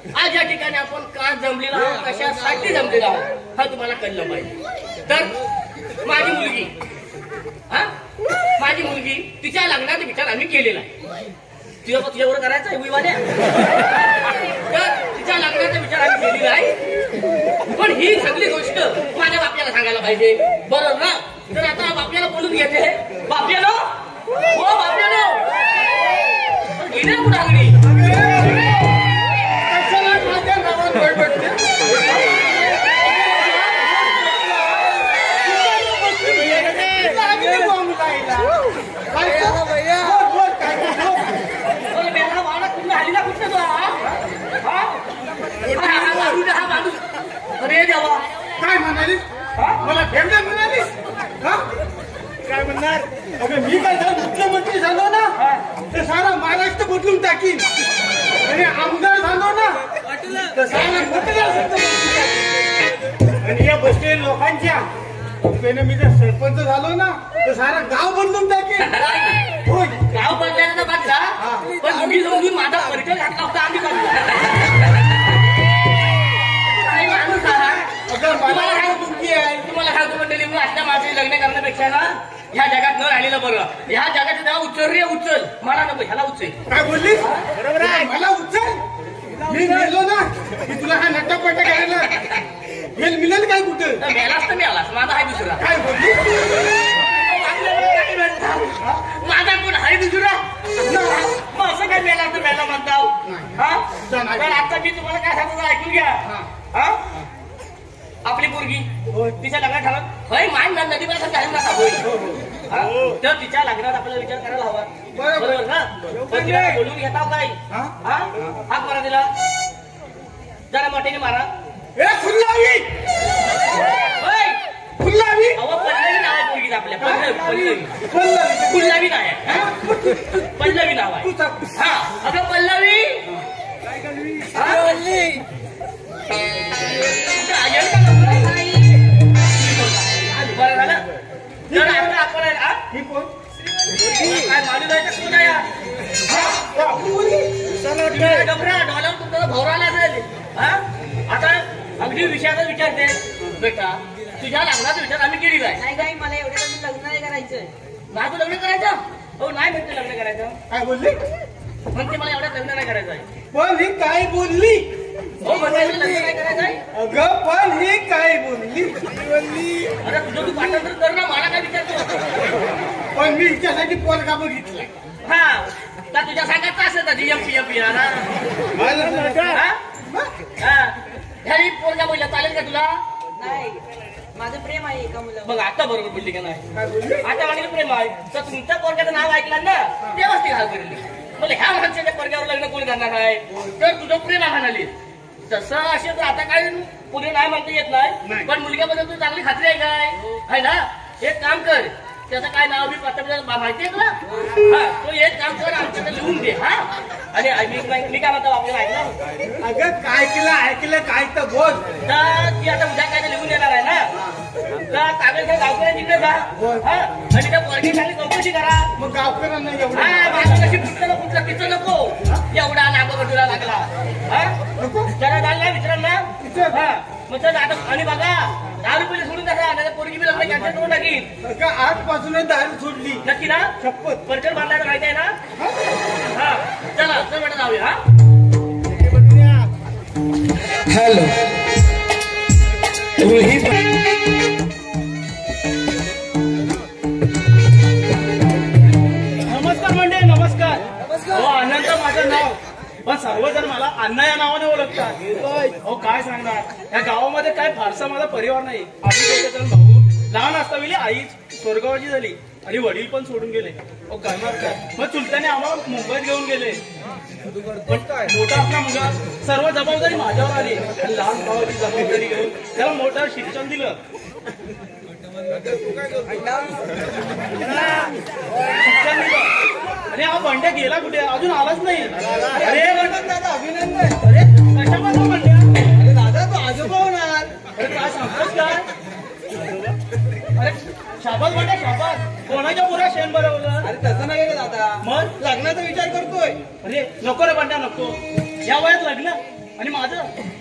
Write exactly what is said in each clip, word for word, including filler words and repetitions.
आज या ठिकाणी आपण का जमलेला आहोत, कशासाठी जमलेला आहोत हा तुम्हाला कळलं पाहिजे. तर माझी मुलगी हा माझी मुलगी तिच्या लग्नाचा विचार आम्ही केलेला आहे. तुझ्या तुझ्यावर करायचं आहे विवाद्या. तर तिच्या लग्नाचा विचार आम्ही केलेला आहे. पण ही सगळी गोष्ट माझ्या बाप्याला सांगायला पाहिजे, बरोबर ना? तर आता बाप्याला बोलून घेते. बाप्यानो, हो बाप्यानो, गेले कुठं आगडी? अरे देवा, काय म्हणालीस? मला फेमदा म्हणालीस? काय म्हणणार? अगं मी काय झालं, मुख्यमंत्री झालो ना तर सारा महाराष्ट्र बदलून टाकीन. आणि आमदार झालो ना तर सारा बदल. आणि या बसलेल्या लोकांच्या मी जर सरपंच झालो ना तर सारा गाव बदलून टाकेन. गाव बदलायला बाजला, पण मुली जाऊन माझा परिचय घातला होता आम्ही तुम्हाला सांगतो मंडळी, मी आता माझे लग्न करण्यापेक्षा ना ह्या जगात न राहिलेलं बरं. ह्या जगाचं नाव उचल रे उचल, मला नको ह्याला उचल. काय बोलली? बरोबर आहे, मला उचल. मी गेलो ना की तुला हा नट्टापट्टा करायला वेळ मिळेल काय कुठं? मेलास तर मिळालास, माझा आहे दुसरा. काय बोलली? माझा कोण आहे दुसरा? मग असं काय मेला तर मेला म्हणता. पण आता मी तुम्हाला काय सांगतो ऐकून घ्या. आपली पोरगी तिच्या लग्नात झालं होय, मान नदी पण काही नका होय. तर तिच्या लग्नात आपल्याला विचार करायला हवा, बरोबर ना? पण तिला बोलून घेता काय? हाक मारा तिला, जरा मोठ्याने मारा. फुल्लावी फुल्लावी अहो पल्लवी नाव आहे पोरगीच आपल्या. पल्लवी फुल्लावी नाव आहे, पल्लवी नाव आहे. हा अगं पल्लवी बरं झालं. जर आता आपण काय मालूम जायचं कोण आहे डबरा डॉलर तुमचा भवराला असेल. आता अगदी विषयाचा विचारते बेटा, तुझ्या लग्नाचा विचार आम्ही केलेला आहे. नाही काय मला एवढ्या लग्न नाही करायचं. नाही तू लग्न करायचं? हो नाही म्हणते लग्न करायचं. काय बोलली? म्हणते मला एवढ्यात लग्न नाही करायचं आहे. पण ही काय बोलली? हो म्हणते लग्न नाही करायचं आहे. अगं पण ही काय बोलली? बोलली अरे तुझं तू पाठांतर कर ना, मला काय विचारतो? पण मी हिच्यासाठी पोरगा बघितलाय. हा तर तुझ्या सांगायचं असेल तर एम पी एम पी ह्याही पोरगा बोलला चालेल का तुला? नाही, माझं प्रेम आहे एका मुलं. मग आता बरोबर बोलली का नाही? आता माझं प्रेम आहे तर तुमच्या पोरग्याचं नाव ऐकलं ना तेव्हाच ती घाल करेल. म्हणजे ह्या माणसाच्या पोरग्यावर लग्न कोणी करणार आहे? तर तुझं प्रेम आहे म्हणाली. तसं असेल तर आता काय पुढे नाही म्हणता येत नाही, पण मुलग्याबद्दल तू चांगली खात्री आहे काय? आहे ना? एक काम कर, त्याचं काय नाव बी पत्ता माहिती आहे तुला? हा तो एक काम कर, आमच्याकडे लिहून दे. हा आणि मी काय म्हणतो आपल्याला ऐकलं? अगं काय केलं ऐकलं काय तर बोल. तर ती आता उद्या काय लिहून देणार आहे ना, तर कागद गावकऱ्या तिकडे जा आणि त्या पोरगी खाली चौकशी करा. मग गावकऱ्यांना एवढं हा माझं कशी पुढचं पुढचं तिचं नको एवढा नागोबा तुला लागला. हा जरा झाला विचार ना. हा मग चल आता आणि बघा दहा रुपये सोडून टाका, नाही पोरगी बी लग्न कॅन्सल करून टाकीन. आजपासूनच दारू सोडली. नक्की ना? शपथ परचर बांधायला माहिती आहे ना? हा चला चल बेटा जाऊया. हा हॅलो नमस्कार मंडळी, नमस्कार. हो आनंद माझं नाव, पण सर्वजण मला अण्णा या नावाने ओळखतात. हो काय सांगणार, या गावामध्ये काय फारसा माझा परिवार नाही. आम्ही दोघे भाऊ. लहान असताना आई स्वर्गवासी झाली आणि वडील पण सोडून गेले. हो करणार काय, मग चुलत्याने आम्हाला मुंबईत घेऊन गेले. मोठा आपला मुलगा, सर्व जबाबदारी माझ्यावर आली. लहान भावाची जबाबदारी घेऊन त्याला मोठं शिक्षण दिलं. शिक्षण दिलं आणि हा बंड्या गेला कुठे? अजून आलाच नाही. अरे दादा अभिनंदन. अरे कशापासून बंड्या? अरे दादा तू आजोबा होणार. अरे काय सांगतोस काय? अरे शाबास बंड्या शाबास. कोणाच्या पुरा शेण बरोबर? अरे तसं नाही रे दादा, मग लग्नाचा विचार करतोय. अरे नको रे बंड्या नको, या वयात लग्न आणि माझं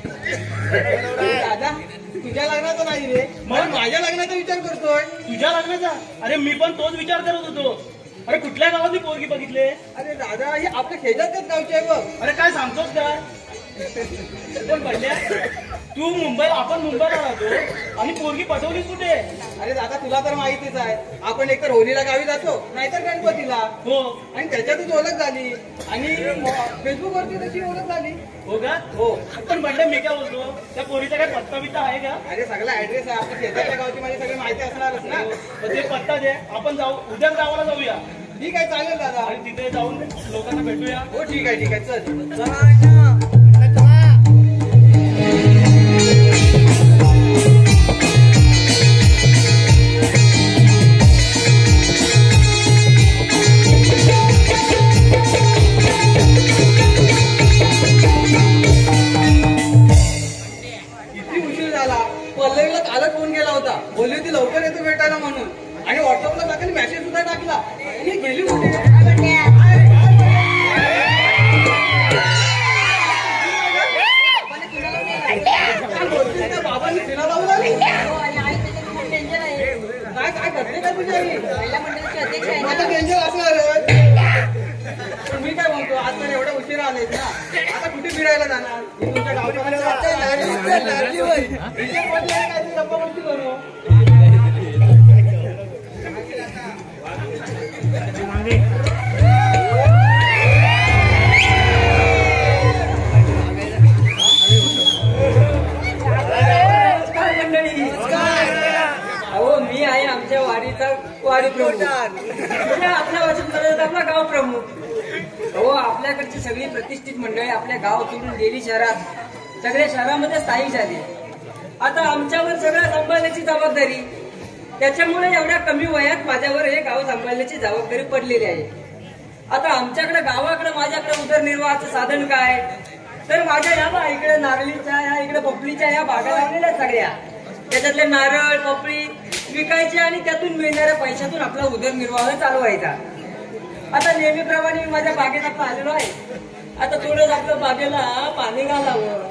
दादा तुझ्या लग्नाचा नाही रे, मग माझ्या लग्नाचा विचार करतोय. तुझ्या लग्नाचा? अरे मी पण तोच विचार करत होतो. अरे कुठल्या गावातली पोरगी बघितले? अरे दादा हे आपल्या शेजारच्याच गावचे आहे बघ. अरे काय सांगतोस काय? पण पडल्या तू मुंबई, आपण मुंबईला राहतो आणि पोरगी पटवलीस कुठे? अरे दादा तुला तर माहितीच आहे, आपण एकतर होलीला गावी जातो नाहीतर गणपतीला. हो. आणि त्याच्यातच ओळख झाली आणि फेसबुक वरती तशी ओळख झाली. हो का? हो. पण पडल्या मी काय बोलतो, त्या पोरीचा काय पत्ता बित्ता आहे का? अरे सगळा ऍड्रेस आहे, आपल्या शेजारच्या गावची माझी सगळी माहिती असणारच ना. मग ते पत्ता दे, आपण जाऊ, उद्याच गावाला जाऊया. ठीक आहे चालेल दादा. आणि तिथे जाऊन लोकांना भेटूया. हो ठीक आहे ठीक आहे चल. पल्लवीला कालच फोन केला होता, बोलली होती लवकर येतो भेटायला म्हणून. आणि व्हॉट्सअपला टाकली, मेसेज सुद्धा टाकला. आणि गेली कुठे? बाबांनी तिला लावून आली. काय काय घडले का तुझ्या आई? माझं टेन्शन असणार. पण मी काय म्हणतो, आज तर एवढ्या उशिरा आलेत ना, आता कुठे फिरायला जाणार? तुमच्या गावच्या गप्पा गोष्टी करू. अहो मी आहे आमच्या वाडीचा वाडी प्रमुख, आपल्या वचनदाराचा आपला गाव प्रमुख. हो आपल्याकडची सगळी प्रतिष्ठित मंडळी आपल्या गाव सोडून गेली शहरात, सगळ्या शहरामध्ये स्थायिक झाली. आता आमच्यावर सगळं सांभाळण्याची जबाबदारी, त्याच्यामुळे एवढ्या कमी वयात माझ्यावर हे गाव सांभाळण्याची जबाबदारी पडलेली आहे. आता आमच्याकडे गावाकडे माझ्याकडे उदरनिर्वाहाचं साधन काय, तर माझ्या या इकडे नारळीच्या, या इकडे पपळीच्या या बागा लावलेल्या सगळ्या, त्याच्यातले नारळ पपळी विकायचे आणि त्यातून मिळणाऱ्या पैशातून आपला उदरनिर्वाह चालवायचा. आता नेहमीप्रमाणे मी माझ्या बागेत आता आलेलो आहे. आता थोडंच आपल्या बागेला पाणी घालावं.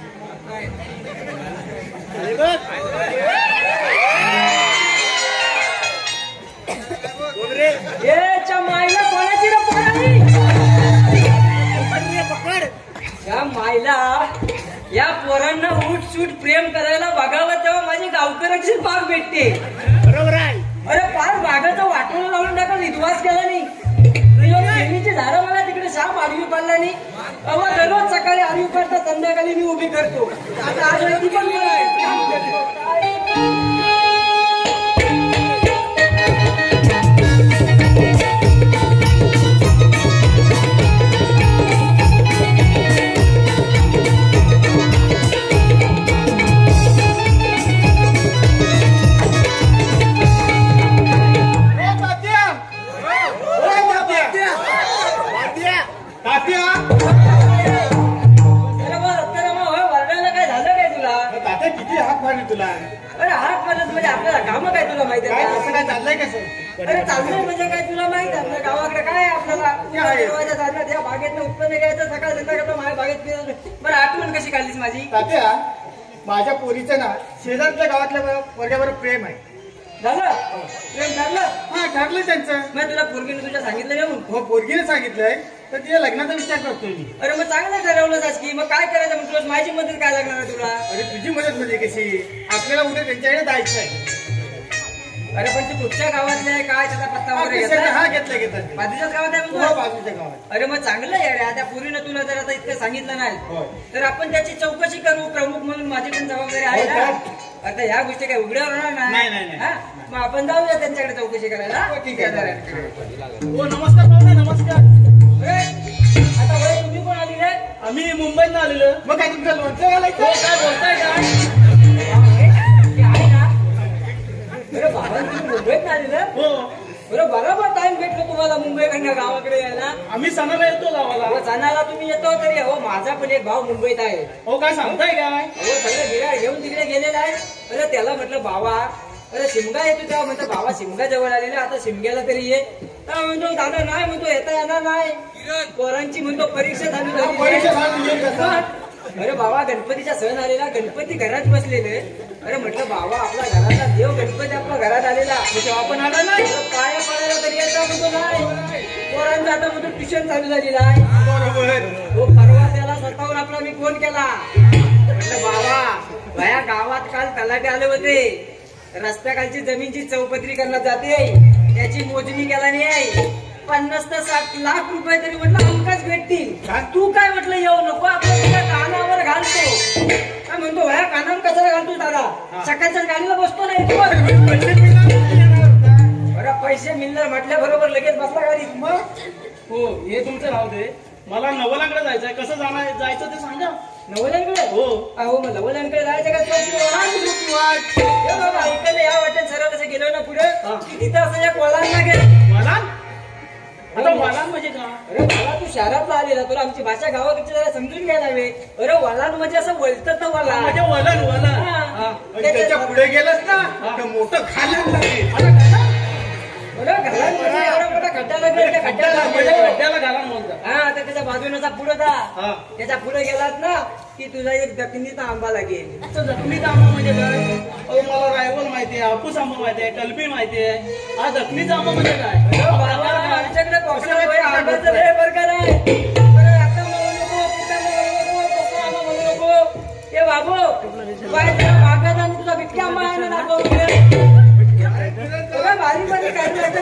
च्या माईला कोणाची या माईला या पोरांना उठ सूट प्रेम करायला बघावं तेव्हा माझी गावकऱ्याची बाग भेटते. बरोबर आहे. अरे फार बागाचा वाटून लावून टाका, विश्वास केला नाही. नेहमीची झाडं मला तिकडे साप आरवी पडला नाही. अवा दररोज सकाळी आरवी पडता, संध्याकाळी मी उभी करतो. आता आज ती पण काम करतो. तुला अरे हात मारत म्हणजे आपल्याला काम काय तुला माहिती आहे? कसं काय चाललंय कसं? अरे चाललंय म्हणजे काय तुला माहित आहे? आपल्या गावाकडे काय आहे आपल्याला चाललं त्या बागेतनं उत्पन्न घ्यायचं, सकाळ संध्याकाळ माझ्या बागेत फिरायचं. बरं आठवण कशी काढलीस माझी? तात्या माझ्या पोरीचं ना शेजारच्या गावातल्या वर्गाबरोबर प्रेम आहे. झालं प्रेम ठरलं? हा ठरलं त्यांचं. मग तुला पोरगीने तुझ्या सांगितलं नाही? हो पोरगीने सांगितलंय, तर तिच्या लग्नाचा विचार करतोय मी. अरे मग चांगलं ठरवलंच की, मग काय करायचं म्हटलं? माझी मदत काय लागणार आहे तुला? अरे तुझी मदत म्हणजे कशी? आपल्याला उद्या त्यांच्याकडे जायचं आहे. अरे पण तू कुठच्या गावातले आहे काय त्याचा पत्ता वगैरे हा घेतला? घेतला घेतला बाजूच्याच गावात आहे हो, मग? बाजूच्या गावात. अरे मग चांगलं आहे रे. त्या पुरीनं तुला जर आता इतकं सांगितलं नाही होय. तर आपण त्याची चौकशी करू. प्रमुख म्हणून माझी पण जबाबदारी आहे हो, ना. हो. आता ह्या गोष्टी काही उघड्यावर होणार नाही, नाही, नाही. हा? मग आपण जाऊया त्यांच्याकडे चौकशी करायला. हो, ठीक आहे. हो नमस्कार पाहुणे, नमस्कार. अरे, आता वय तुम्ही कोण आली रे? आम्ही मुंबईत आलेलो. मग काय तुमचं लोणचं घालायचं? हो काय बोलताय काय? ते आहे ना. अरे बाबा तुम्ही मुंबईत आलेलं? हो बरं बरोबर टाइम भेटलो तुम्हाला मुंबईकडनं गावाकडे यायला. आम्ही सणाला येतो गावाला. हो सणाला तुम्ही येतो तरी हो माझा पण एक भाऊ मुंबईत आहे. हो काय सांगताय काय? हो सगळं गिराळ घेऊन तिकडे गेलेला आहे. अरे त्याला म्हटलं भावा, अरे शिमगा येतो तेव्हा म्हणतो भावा शिमगा जवळ आलेला, आता शिमग्याला तरी ये. तेव्हा म्हणतो दादा नाही म्हणतो येता येणार नाही, पोरांची म्हणतो परीक्षा झाली परीक्षा झाली, ये कसं? अरे बाबा गणपतीचा सण आलेला, गणपती घरात बसलेले. अरे म्हटलं बाबा आपला घराचा देव गणपती आपल्या घरात आलेला, आपण आला नाही पाया पडायला तरी याचा म्हणतो नाही. पोरांचा आता म्हणतो ट्युशन चालू झालेला आहे. तो परवा त्याला स्वतःहून आपला मी फोन केला. म्हटलं बाबा भया गावात काल तलाटे आले होते, रस्त्याखालची जमीनची चौपदरी करण्यात जाते, त्याची मोजणी केला नाही. पन्नास ते साठ लाख रुपये तरी म्हटलं हमकाच भेटतील. तू काय म्हटलं येऊ नको, आपलं तुझ्या कानावर घालतो. काय म्हणतो भया कानावर कशाला घालतो दादा, सकाळच्या गाडीला बसतो नाही. बरं पैसे मिळणार म्हटल्या बरोबर लगेच बसला गाडी. मग हो हे तुमचं राहू दे, मला नवलांकडे जायचंय. कसं जाणार जायचं ते सांगा. नवल्यांकडे? हो अहो मग नवल्यांकडे जायचं का? बाबा इकडे या वाटेत सरळ कसं गेलो ना पुढे तिथं असं एक वळण लागेल. वळण? आता वळण म्हणजे का? अरे मला तू शहरातला आलेला, तुला आमची भाषा गावाकडची जरा समजून घ्यायला हवे. अरे वळण म्हणजे असं वळतं तर वळण म्हणजे वळण वळण. त्याच्या पुढे गेलंच ना तर मोठं खालं लागेल. बरं घाला एवढा मोठा खड्डा लागेल, त्या खड्ड्याला खड्ड्याला घाला म्हणतात. हा तर त्याच्या बाजूनचा पुढे जा, त्याच्या पुढे गेलात ना की तुला एक दखनीचा आंबा लागेल. दखनीचा आंबा म्हणजे काय? अहो मला रायवल माहितीये, हापूस आंबा माहितीये, कलबी माहितीये. हा दखनीचा आंबा म्हणजे काय? आमच्याकडे कोकणामध्ये आंब्याचं लय प्रकार आहे. बरं आता म्हणू नको, कुठं म्हणू नको, कोकण आंबा म्हणू नको. हे बाबू बाय तुला मागायचा आणि तुझा बिटकी आंबा आहे ना दाखव. बारीक बारीक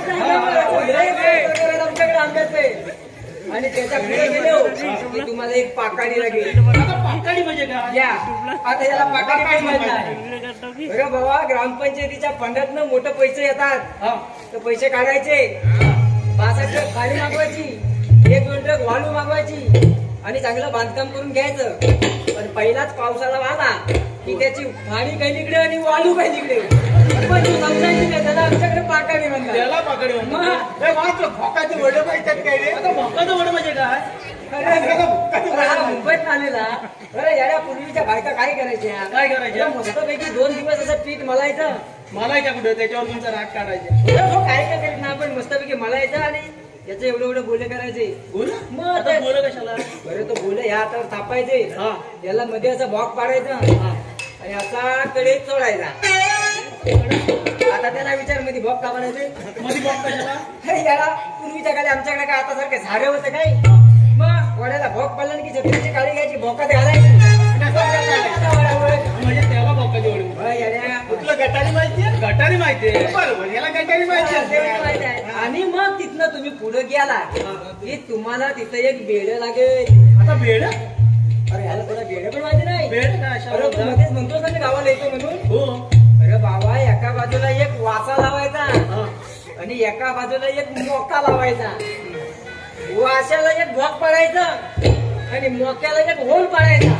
आमच्याकडे आंब्याचे. आणि त्याच्या पुढे गेलो की तुम्हाला एक पाकाडी लागेल. पाकाडी म्हणजे काय? या आता याला पाकाडी काय माहित नाही. बरं बाबा ग्रामपंचायतीच्या फंडातनं मोठे पैसे येतात, तर पैसे काढायचे. पाच ट्रक खाली मागवायची, एक दोन ट्रक वाळू मागवायची आणि चांगलं बांधकाम करून घ्यायचं. पण पहिलाच पावसाला आला की त्याची खाडी काही निघडे आणि वाळू काही निघडे. पण तू समजायची नाही त्याला आमच्याकडे पाकाडी म्हणतात. त्याला पाकाडी म्हणतात. भोकाचे वडे पाहिजेत काय रे? आता भोकाचं वड म्हणजे काय? हा मुंबईत आलेला. बरं याला पूर्वीच्या बायका काय करायच्या? काय करायच्या? मस्तपैकी दोन दिवस असं पीठ मलायचं. मलायच्या कुठे त्याच्यावर तुमचा राग काढायचा. काय काय करीत ना आपण मस्तपैकी मलायचं आणि याचं एवढं एवढं बोले करायचे. मग आता बोल कशाला? बरं तो बोले ह्या हातावर थापायचे, याला मध्ये असा बॉक पाडायचा आणि असा कडे चोळायचा. आता त्याला विचार मध्ये बॉक का बनायचे? मध्ये बॉक कशाला? याला पूर्वीच्या काळी आमच्याकडे काय आता सारखे झाडे होते काय. मग वड्याला भोक पडला की छत्रीची काळी घ्यायची, भोकात घालायची म्हणजे त्याला भोकाची वड. तुला गटारी माहितीये? गटारी माहितीये. बरोबर याला गटारी माहिती. आणि मग तिथनं तुम्ही पुढे गेला की तुम्हाला तिथं एक बेड लागेल. आता बेड? अरे ह्याला तुला बेड पण माहिती नाही? बेड काय? अरे तू मध्येच म्हणतोस ना मी गावाला येतो म्हणून. हो. अरे बाबा एका बाजूला एक वासा लावायचा आणि एका बाजूला एक मोका लावायचा. वाशाला एक भोक पाडायचा आणि मोक्याला एक होल पाडायचा.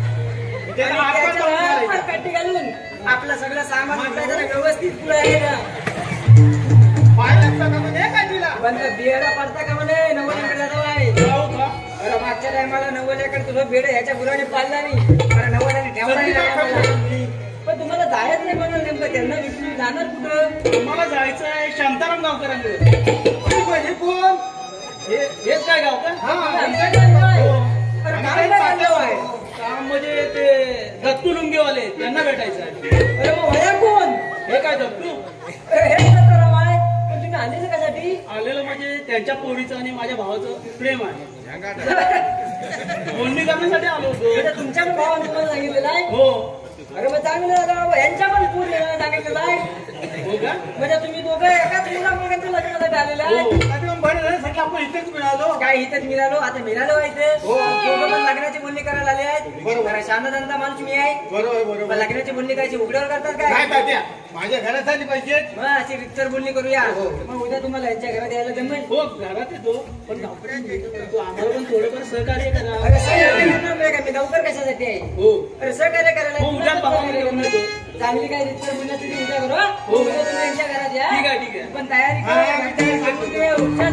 काठी घालून आपलं सगळं सामान व्यवस्थित पुढे आहे ना. पण बियाला पडता का म्हणे नवल्याकडे जाऊ का? अरे मागच्या टायमाला नवल्याकडे तुझं बेड ह्याच्या गुराने पाळला नाही, नवल्याने ठेवला नाही. पण तुम्हाला जायच नाही म्हणून नेमकं त्यांना विसरून जाणार कुठं? मला जायचं आहे शांताराम गावकरांकडे. कोण हेच काय गाव का? काम म्हणजे ते दत्तू लुंगीवाले त्यांना भेटायचं आहे. अरे मग वया कोण? हे काय दत्तू? हे पण तुम्ही आलेलं कशासाठी? आलेलं म्हणजे त्यांच्या पोरीचं आणि माझ्या भावाचं प्रेम आहे. बोलणी करण्यासाठी आलो होतो. तुमच्या पण भावाने तुम्हाला सांगितलेलं आहे? हो. अरे मग चांगलं झालं, यांच्या पण पूर देण्याला सांगितलेलं आहे. हो का? म्हणजे तुम्ही दोघं एकाच मुला मुलांच्या लग्नासाठी आलेले आहे. आपण इथेच मिळालो. काय इथेच मिळालो? आता मिळालो इथे दोघं पण लग्नाची बोलणी करायला आले आहेत. बरोबर. शांतता माणूस मी आहे. बरोबर बरोबर. लग्नाची बोलणी काय उघड्यावर करतात काय काय? तात्या माझ्या घरात झाली पाहिजे. मग अशी रिक्तर बोलणी करूया. मग उद्या तुम्हाला यांच्या घरात यायला जमेल? हो घरात येतो, पण गावकऱ्यांना आम्हाला पण थोडंफार सहकार्य करा. अरे सहकार्य करणार नाही का? मी गावकर कशासाठी आहे? हो. अरे सहकार्य हो, करायला उद्या भावाला घेऊन येतो. चांगली काय रिक्तर बोलण्यात तुम्ही उद्या करू. हो. उद्या तुम्ही यांच्या घरात या. ठीक आहे ठीक आहे. पण तयारी करा.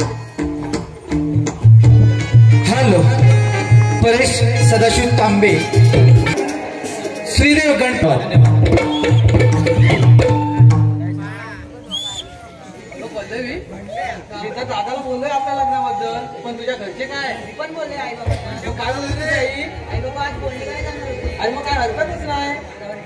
हॅलो परेश सदाशिव तांबे श्रीदेव गणपत. पल्लवी तिथं दादाला बोललोय आपल्या लग्नाबद्दल, पण तुझ्या घरचे काय? पण बोलले आई बाबा. काय बोलले तुझी आई? आई बाबा आज बोलले काय आणि मग काय हरकतच नाही.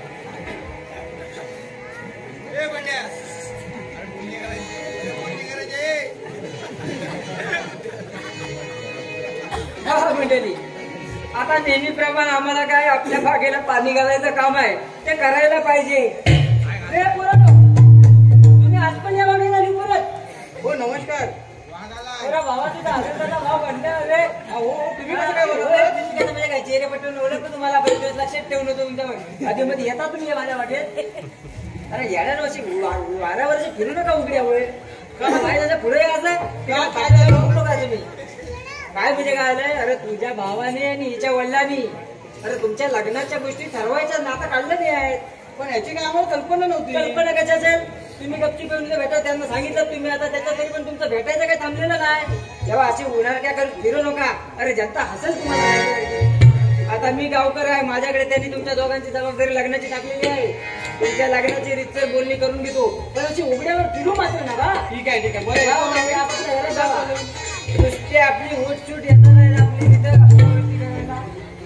मंडळी, आता नेहमीप्रमाणे आम्हाला काय आपल्या बागेला पाणी घालायचं काम आहे ते करायला पाहिजे. रे पोरांनो, तुम्ही आज पण या बागेला आली परत? हो नमस्कार. अरे भावा, तुझा आनंदाचा भाव घंटा रे. हो तुम्ही कसं काय बोलता? म्हणजे काय चेहरे पटवून ओळखतो तुम्हाला, बरेच दिवस लक्षात ठेवून होतो तुमच्या आधी मध्ये येता तुम्ही माझ्या वाटेत. अरे येणार वर्षी वाऱ्यावरची फिरू नका उघड्या होय. पुढे यायचं काय तुम्ही काय म्हणजे काय आलंय? अरे तुझ्या भावाने आणि हिच्या वडिलांनी अरे तुमच्या लग्नाच्या गोष्टी ठरवायच्या नाता काढलं नाही आहेत. पण याची काय आम्हाला कल्पना नव्हती. कल्पना कशा असेल? तुम्ही गपची पेरून भेटा त्यांना सांगितलं तुम्ही, आता त्याच्या तरी पण तुमचं भेटायचं काही थांबलेलं नाही. जेव्हा अशी उन्हाळ क्या करत फिरू नका. अरे जनता हसेल तुम्हाला. आता मी गावकर आहे, माझ्याकडे त्यांनी तुमच्या दोघांची जबाबदारी लग्नाची टाकलेली आहे. तुमच्या लग्नाची रितसर बोलणी करून घेतो, पण अशी उघड्यावर फिरू मात्र नका. ठीक आहे ठीक आहे बरं. नुसते आपली होट शूट येणार नाही आपली तिथं गोष्टी करायला.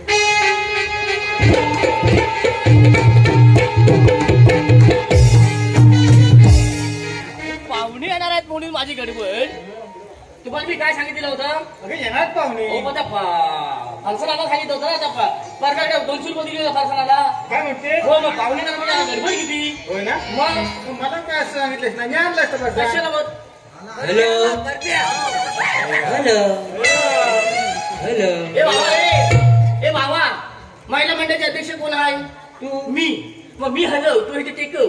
पाहुणे येणार आहेत म्हणून माझी गडबड. तुम्हाला मी काय सांगितलं होतं? अगं येणार पाहुणे. हो आता फरसाणाला सांगितलं होतं ना. आता परकडे दोनशे रुपये दिले होते फरसाणाला. काय म्हणते? हो मग पाहुणे येणार म्हणजे गडबड किती. होय ना. मग मला काय असं सांगितलंस ना, मी आणलं असतं बरं. कशाला मग? Hello hello hello. ए बाबा रे, ए बाबा, महिला मंडळाचे अध्यक्ष कोण आहे? तू. मी. मग मी हलव, तू इथे टेकव.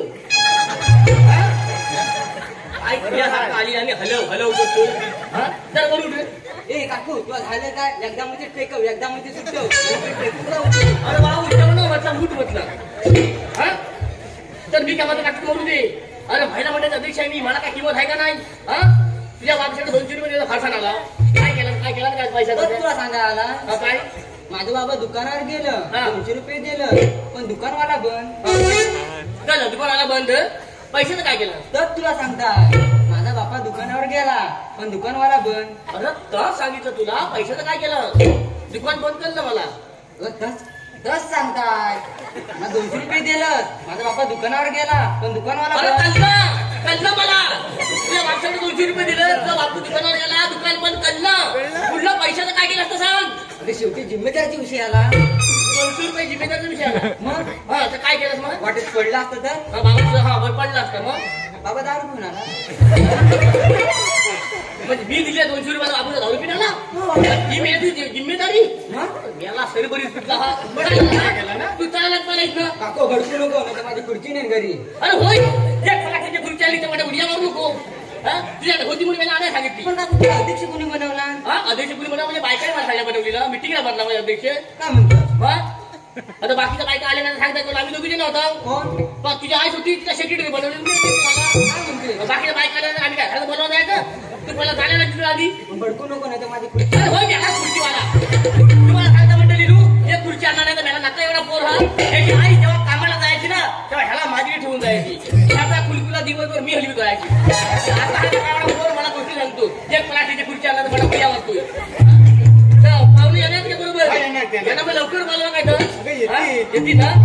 आई तुझ्यासारखं आली आणि हलव हलव करतो. हा तर करू रे. ए काकू, तुला झालं काय? एकदा मध्ये टेकव, एकदा मध्ये सुटव. अरे बाबा उठव ना, म्हटलं उठ म्हटलं. हा तर मी काय म्हणतो काकू करू दे. अरे महिला मंडळाचे अध्यक्ष आहे मी, मला काय किंमत आहे का नाही? हा तुझ्या बाबाकडे दोनशे रुपये फारसाणाला काय केलं काय केलं काय पैसा तुला सांगा आला काय? माझं बाबा दुकानावर गेलं, हा. दोनशे रुपये दिलं, पण दुकानवाला बंद. झालं दुकानाला बंद, पैशाचं काय केलं? तर तुला सांगताय माझा बापा दुकानावर गेला, पण दुकानवाला बंद. अरे तर सांगितलं तुला, पैशाचं काय केलं? दुकान बंद केलं मला. तस तस सांगताय मला दोनशे रुपये दिलं, माझा बापा दुकानावर गेला, पण दुकानवाला अरे बंद. कळलं कळलं मला. तुझ्या बापशाने दोनशे रुपये दिलं, तुझा बापू दुकानावर गेला, दुकान बंद कळलं. पुढलं पैशाचं काय केलं असतं सांग? अरे शेवटी जिम्मेदारीचा विषय आला. दोनशे रुपये जिम्मेदारीचा विषय आला. मग हा तर काय केलं मग? वाटेत पडला असतं तर हा बाबा तुझा हा वर पडला असता मग. बाबा दारू पिऊन आला. म्हणजे मी दिल्या दोनशे रुपयाला बाबूला दारू पिण्याला ही मेली जिम्मेदारी. याला सरी बरीच पिटला हा. तू चालत पण ना. काको घडकू नको, नाही तर माझी खुर्ची नाही घरी. अरे होय एक फटाक्याची खुर्ची आली तर माझ्या उड्या मारू नको. हा तुझ्या होती म्हणून मला आणायला सांगितली. पण काकू तुला अध्यक्ष कोणी बनवला? हा अध्यक्ष कुणी म्हणा म्हणजे बायकाने मला सांगायला बनवलेला. मिटिंगला बनला म्हणजे अध्यक्ष. काय म्हणतो? हा आता बाकीच्या बायका आल्या नाही सांगतात आम्ही दोघी नव्हता. कोण? पण तुझी आई होती तिच्या सेक्रेटरी बनवली. काय म्हणते? बाकीच्या बायका आल्या आम्ही काय घरात बोलवा जायचं. तू मला झाल्या ना तिथून आधी. भडकू नको, नाही तर माझी खुर्ची. अरे होय मी हा खुर्चीवाला. तुम्हाला सांगता मंडळी लू एक खुर्ची आणणार नाही तर मला नाका एवढा पोर हा. त्याची आई जेव्हा कामाला जायची ना तेव्हा ह्याला माझी ठेवून जायची. त्याचा खुलकुला दिवसभर मी हलवी जायची. आता हा एवढा पोर मला गोष्टी सांगतो. एक पलाटीची खुर्ची आणला तर मला पुया वाटतोय. पाहुणे येणार का बरोबर? यांना मग लवकर बोलवा काय तर येते ना.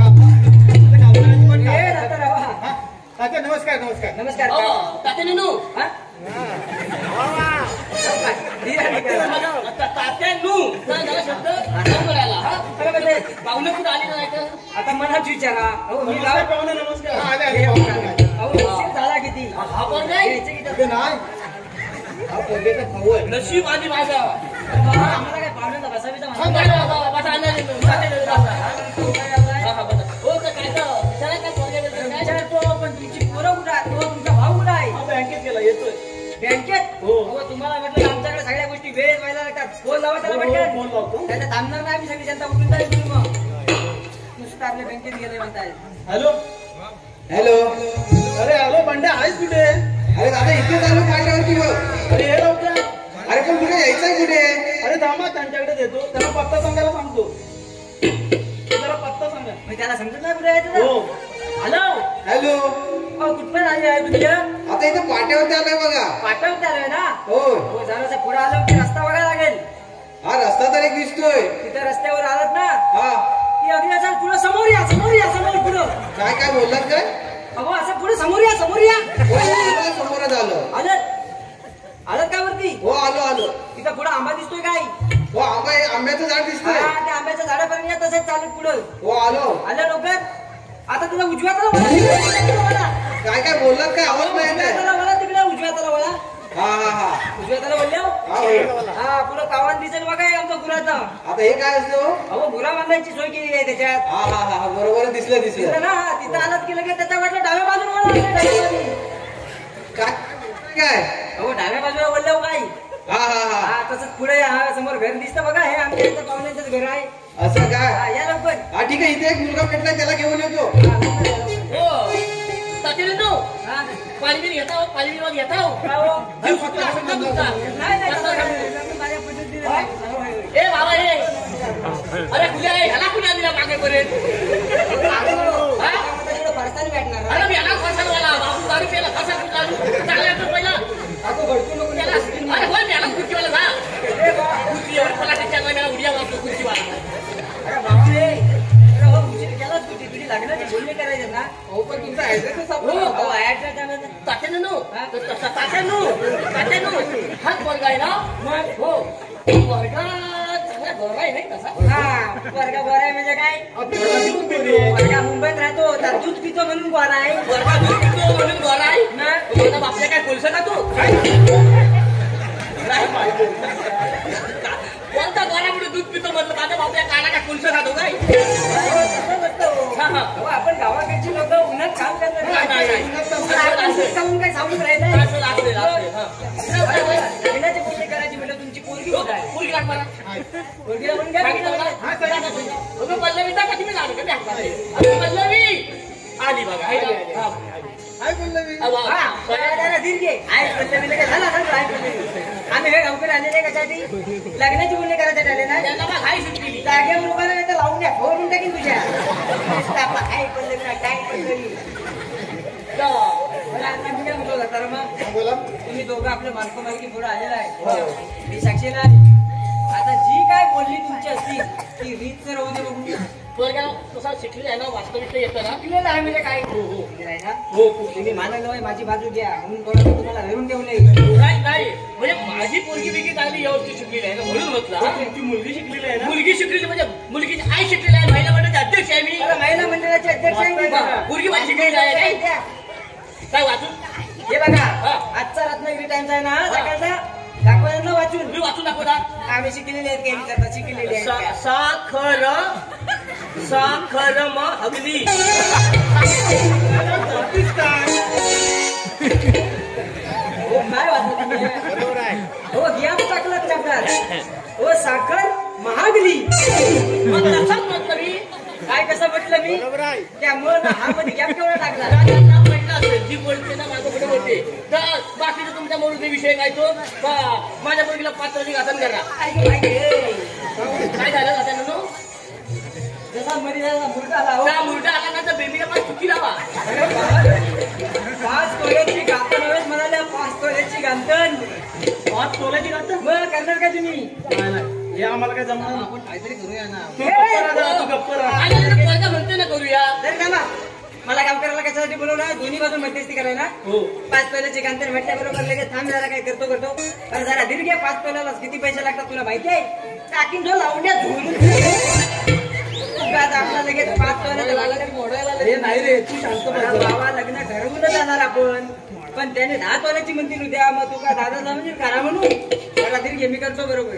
ए, राहता राहा. तात्या नमस्कार नमस्कार. नमस्कार. तात्या नू हा? तात्या नू जरा शब्द बोलायला हा. पाहुणे कुठं आली नाही तर आता मनाच विचारा. अहो मी नमस्कार गाव पाहुणे नमस्कार. हा, आले, आले, पाहुणे. अहो उशीर झाला किती? हा पण नाही यायचं की अगं नाही, हा पोरगेचा भाऊ आहे. नशीब आधी माझा. बाबा, आम्हाला काय पाहुण्यांचा बसावीचा हा म्हणा. बसा बसा बसा आणलं तात्या बसा. हा हा बसा. हो तर काय तर विचारा काय पोरगे बिरगे काय? विचारतो, पण तुमची पोरं कुठं आहे? तो तुमचा भाऊ कुठं आहे? हा, बँकेत गेला येतोय. बँकेत? हो. अहो, तुम्हाला म्हटलं आमच्याकडे सगळ्या गोष्टी वेळेत व्हायला लागतात. फोन लावा त्याला हो, हो, बँकेत. फोन लावतो. त्याचं थांबणार नाही. आम्ही सगळी जनता उठून जाईल तुम्ही मग. नुसतं आपल्या बँकेत गेले म्हणताय. Hello hello. अरे हॅलो बंड्या आहेस कुठे? अरे दादा इथे चालू पाठ्यावरती बघ. अरे हे नव्हत्या. अरे पण कुठे यायचंय कुठे? अरे थांबा त्यांच्याकडे देतो, त्यांना पत्ता सांगायला सांगतो. जरा पत्ता सांगा. मग त्याला समजत नाही कुठे यायचं हो. तर? हॅलो. हॅलो. अहो, कुठपर्यंत आली आहे तुमच्या? आता इथे पाट्यावरती आलोय बघा. पाठवत आलोय ना? हो. हो, जरासा पुढे आलो की रस्ता बघायला लागेल. हा रस्ता तर एक दिसतोय. तिथे रस्त्यावर आलात ना हा की अगदी असं पुढे समोर काय काय बोललात काय? अहो असं पुढे समोर या समोर या हो आलो, समोरच आलो. आलं आलं का वरती हो आलो आलो. तिथं पुढे आंबा दिसतोय काय? हो आंबा आंब्याचं झाड दिसतंय. हा, त्या आंब्याच्या झाडापर्यंत या तसंच चालत पुढं हो आलो. आलं लवकर. आता तुला उजव्या तला वळा, तिकडे वळा. काय काय बोललात काय? आवाज नाही उजव्या येत. तला वळा, तिकडे उजव्या तला वळा. हा हा हा उजव्या तला वळल्या हा होय. हा पुढं कावान दिसेल बघा हे आमचं गुराचं. आता हे काय असतं हो? अहो गुरा बांधायची सोय केली आहे त्याच्यात. हा हा हा बरोबर दिसलं तिथं दिसलं. ना तिथं आलात की लगेच त्याच्या वाटलं डाव्या बाजूला वळा, डाव्या बाजूला. काय काय? अहो डाव्या बाजूला वळल्यावर काय? हा हा हा हा तसंच पुढे हा समोर घर दिसतं बघा हे आमच्या इथं पाहुण्यांचंच घर आहे. असं काय? हा, या लवकर. हा ठीक आहे. इथे एक मुलगा भेटला त्याला घेऊन येतो. हा, लवकर या, लवकर. हो तात्यानो हा. पाणी बिन घेता हो पाणी बिन घेता हो का हो? जीव सुटला असेल ना तुमचा नाही नाही नाही, माझ्या पद्धतीने नाही. ए बाबा हे अरे कुठे आहे ह्याला कुठे दिला मागेपर्यंत हा? एवढं फरसाण भेटणार अरे मी ह्याला फसायला वाला बाबू दारू प्यायला फसा कुठला चांगला तर पहिला आता भडकू नको त्याला अरे बोल मी ह्याला खुर्चीवाला जा खुर्चीवर पलाटीच्या महिन्याला उड्या मारतो खुर्चीवाला अरे बाबा रे अरे हो उशीर केलाच कुठे तुझी लग्नाची बोलणी करायचे ना. हो पण तुमचा ऍड्रेस हो अहो ऍडच्या टायमाला तात्यानो तात्यानो तात्यानो हाच वर्ग आहे ना मग हो वर्ग चांगला गोरा आहे नाही तसा हा वर्गा गोरा आहे म्हणजे काय? वर्गा मुंबईत राहतो तर दूध पितो म्हणून गोरा आहे. वर्गा दूध पितो म्हणून गोरा आहे ना माझा बापल्या काय कोलसा का तू कोणता गोरा म्हणून दूध पितो म्हटलं माझ्या बापल्या काना काय कोलसा खातो काय अहो, तसं नसतं. हा, हा. अहो, आपण गावाकडची लोक उन्हात काम करतात. नाही, नाही, नाही. आपण दूध खाऊन काय सांगून राहिलं असं लागतंय, लागतंय, हा. लग्नाची बोलणी करायची म्हणजे तुमची पोरगी हो, कुठं आहे? पोरगी लाग मला. पोरगीला म्हणून काय सांगितलं बोलणार? मला? अगं, पल्लवी टाका तुम्ही लाडू कधी हाकला रे? अगं, पल्लवी आली बघा आहे ना? हा. काय बोलला मी? अहो, हा, बरं, जरा धीर घे. आहे पल्लवीला काय झालं असेल, आहे पल्लवी. आम्ही हे गावकडे आलेले कशासाठी लग्नाची बोलणी करायसाठी आले ना. त्यांना बघ हाय सुट केली जागे लोकांना नाही तर लावून द्या फोडून टाकीन तुझ्या. नुसता आहे पल्लवीला काय पल्लवी. मला आता मी काय म्हणतो तर मग हा, बोला. तुम्ही दोघं आपल्या मालको मालकी पुढे आलेला आहे मी साक्षी नाही. आता जी काय बोलली तुमची असती ती रीत तर होऊ दे बघू. पोरग्याला तसा शिकलेला आहे ना वास्तविक येतं ना शिकलेलं आहे म्हणजे काय हो हो आहे ना हो तुम्ही मानायला होय माझी बाजू घ्या म्हणून थोडं तुम्हाला धरून ठेवलंय. नाही नाही म्हणजे माझी पोरगी बिगी चांगली व्यवस्थित शिकलेली आहे ना म्हणून म्हटलं हा. ती मुलगी शिकलेली आहे ना. मुलगी शिकलेली म्हणजे मुलगीची आई शिकलेली आहे महिला मंडळाचे अध्यक्ष आहे मी बरं, महिला मंडळाचे अध्यक्ष आहे मी. पोरगी पण शिकलेली आहे काय द्या. काय वाचून हे बघा हा. आजचा रत्नागिरी टाइम्स आहे ना सकाळचा दाखवा ना वाचून. मी वाचून दाखवता आम्ही शिकलेले आहेत काही विचारता शिकलेले आहेत सा- का? साखर साखर म हगली हो, काय वाचलं तुम्ही? हो घ्या टाकलं चपडात. हो साखर महागली. मग तसंच म्हटलं मी काय कसं म्हटलं मी त्यामुळे ना हा मध्ये गॅप केवढा टाकला. राजांना म्हटलं असेल जी बोलते ना माझ्याकडे बोलते तर बाकीचा तुमच्या मुलीचा विषय काय तो बा- माझ्या मुलगीला पात्राची घातन करा ऐक, ऐक, ए. काय झालं घातन जसा मध्ये जसा मुलगा आला हो. त्या मुलगा आला ना तर बेबीला पण चुकी लावा अरे बाबा, पाच तोळ्याची गांतण हवेत म्हणाल्या पाच तोळ्याची गांतण. पाच तोल्याची घालतं? मग करणार का तुम्ही? नाही, नाही. हे आम्हाला काय जमणार नाही. आपण काहीतरी करूया ना. तू गप्प राहा जरा, तू गप्प राहा. आणि आता पोरगा म्हणते ना करूया जर का ना मला काम करायला कशासाठी बोलवलं दोन्ही बाजू मध्यस्थी करायला. हो पाच तोल्याची गांतण भेटल्याबरोबर लगेच थांब जरा काय करतो करतो अरे जरा धीर घे. पाच तोल्याला किती पैसे लागतात तुला माहिती आहे? टाकीन जो लावण्यात झोडून आपला लगेच पाच तोल्याला मोडायला अरे नाही रे तू शांत बस अरे जरा. बाबा लग्न ठरवून जाणार आपण पण त्याने दहा तोल्याची म्हणतील उद्या मग तू का दादा म्हणजे करा म्हणून जरा धीर घे मी करतो बरोबर.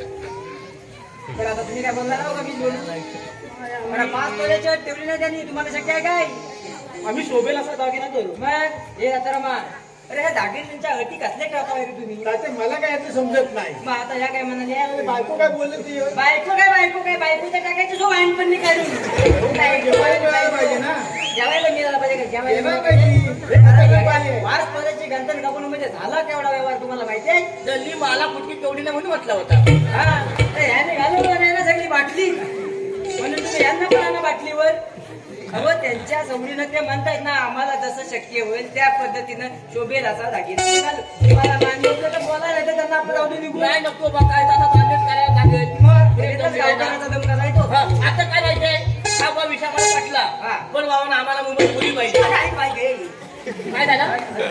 तर आता तुम्ही काय बोलणार आहो का मी बोलू मला पाच तोल्याची अट ठेवली नाही त्यांनी तुम्हाला शक्य आहे काय? आम्ही शोभेल असा दागिना करू. मग हे आता मा अरे ह्या दागिन्यांच्या अटी कसल्या ठेवता रे तुम्ही? तात्या मला काय याचं समजत नाही. मग आता ह्या काय म्हणाले बायको काय बोलली ती बायको काय बायको काय बायकोच्या टाकायचं जो वाईन पण नाही काढून जेवायला मिळायला पाहिजे ना. जेवायला मिळाला पाहिजे का जेवायला जेवायला मिळालं पाहिजे. पाहिजे. पाच तोल्याची गंधन कापून म्हणजे झाला केवढा व्यवहार तुम्हाला माहिती आहे? दल्ली मला कुठली तेवढी नाही म्हणून म्हटला होता हा तर ह्याने घालवलं नाही ना सगळी बाटली म्हणून तुम्ही यांना पण आणा बाटलीवर. अहो त्यांच्या सवडीनं ते म्हणतायत ना आम्हाला जसं शक्य होईल त्या पद्धतीनं शोभेल असा दागिना घालू. तुम्हाला मान्य होतं तर बोलायला येतं त्यांना आपण जाऊ दे निघून. नाही नको बा काय आता ताब्यात करायला लागेल मग पुढे तर गावकऱ्याचा दम करायचो. हा, आता काय माहितीये हा बा विषय मला वाटला हा. पण नंबर भावानं आम्हाला मुंबईत मुली पाहिजे. काय पाहिजे काय झालं?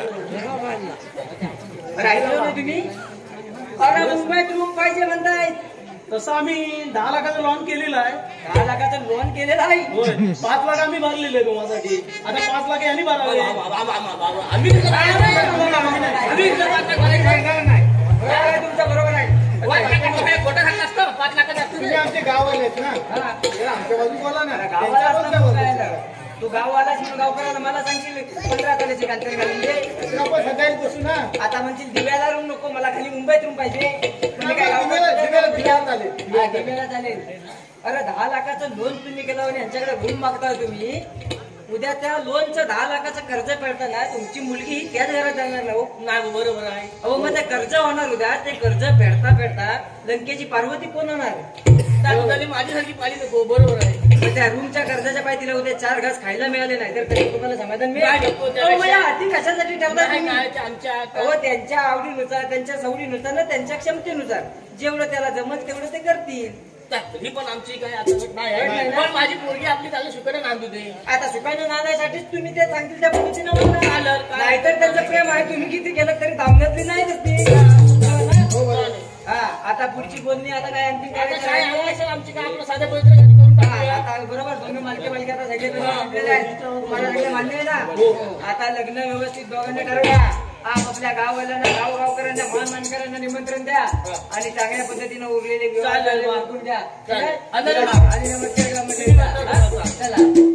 राहिलो ना तुम्ही. अरे मुंबईत रूम पाहिजे म्हणताय. तसं आम्ही दहा लाखाचं लोन केलेलं आहे. दहा लाखाचं लोन केलेलं आहे. होय, पाच लाख आम्ही भरलेले तुम्हासाठी. आता पाच लाख यांनी भरावे. आम्ही आम्ही तुमचं बरोबर आहे. खोटं सांगत असतं पाच लाखाचं असतं. तुम्ही आमचे गाववाले आहेत ना, हा. जरा आमच्या बाजू बोला ना. गावाला त्यांच्याबद्दल असतं बोला. काय? तू गाववालाच म्हणून गावकऱ्याला मला सांगशील पंधरा तोल्याचे कांतरी घालून दे. नको सकाळी बसू ना. आता म्हणशील दिव्याला रूम नको, मला खाली मुंबईत रूम पाहिजे. म्हणजे काय दिव्याला- गावाकडे- दिव्याला- दिव्याला चालेल. हा, दिव्याला चालेल. अरे दहा लाखाचं लोन तुम्ही केलं आणि यांच्याकडे रूम मागताय तुम्ही. उद्या त्या लोनचं दहा लाखाचं कर्ज फेडताना तुमची मुलगी ही त्याच घरात जाणार ना. हो नाही बरोबर आहे. अहो मग ते कर्ज होणार उद्या. ते कर्ज फेडता फेडता लंकेची पार्वती कोण होणार? त्याबद्दल माझ्यासारखी पाहिली नको. बरोबर आहे. मग त्या रूमच्या कर्जाच्या पाय तिला उद्या चार घास खायला मिळाले नाही तर तरी तुम्हाला समाधान काय मिळेल? नको त्यापेक्षा- अहो, मग या हाती कशासाठी ठेवता नाही, तुम्ही? नाही, ते आमच्या अहो त्यांच्या आवडीनुसार, त्यांच्या सवडीनुसार ना, त्यांच्या क्षमतेनुसार जेवढं त्याला जमल तेवढं ते करतील. ही पण आमची काय आता नाही नाही आहे. ना. पण माझी पोरगी आपली चालू शिकायला नांदू दे. आता सुखानं नाण्यासाठीच तुम्ही ते सांगतील त्या पद्धतीनं म्हणा. चालेल, काय? नाहीतर त्यांचं प्रेम आहे, तुम्ही किती केलं तरी थांबण्यातली नाही ती. हा, आता पुढची बोलणी आता काय आणखी काय आता काय करायचं? आहे असेल आमची काय आपलं साध्या पवित्र घरी करून हा, टाकूया. आता बरोबर दोन्ही मालके मालके आता सगळे तुम्ही संपलेले आहेत. तुम्हाला सगळे मान्य आहे ना? आता लग्न व्यवस्थित दोघांनी ठरवूया. आप आपल्या गाववाल्यांना, गाव गावकऱ्यांना, मान मानकऱ्यांना निमंत्रण द्या आणि चांगल्या पद्धतीनं उरलेले विवाह चालेल, झालेले वा. उरकून द्या. चालेल. ठीक आहे? आणि चला, आणि नमस्कार ग्रामपंचायतीला. हा? चला.